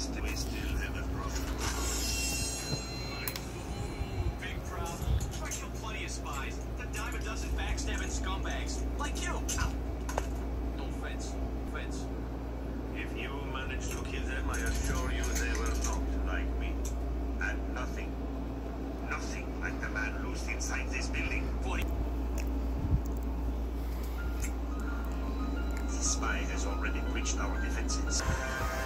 still have a problem. Big problem. I killed plenty of spies. The dime a dozen backstabbing scumbags. Like you. Ow. No fence. Fence. If you manage to kill them, I assure you they will not like me. And nothing like the man loosed inside this building. The spy has already breached our defenses.